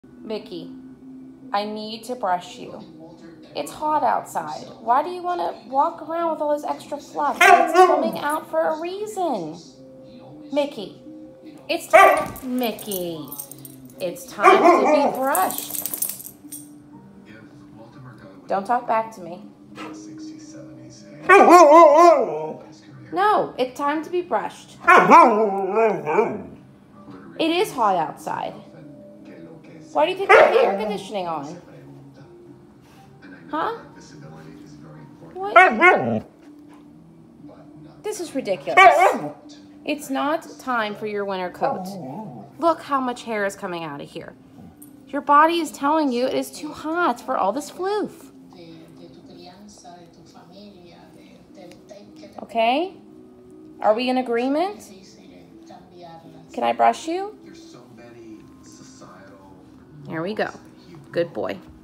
Mickey, I need to brush you. It's hot outside. Why do you want to walk around with all this extra fluff? It's coming out for a reason. Mickey, it's time. Mickey, it's time to be brushed. Don't talk back to me. No, it's time to be brushed. It is hot outside. Why do you think I have the air conditioning on? Huh? What? This is ridiculous. It's not time for your winter coat. Look how much hair is coming out of here. Your body is telling you it is too hot for all this floof. Okay? Are we in agreement? Can I brush you? There we go. Good boy.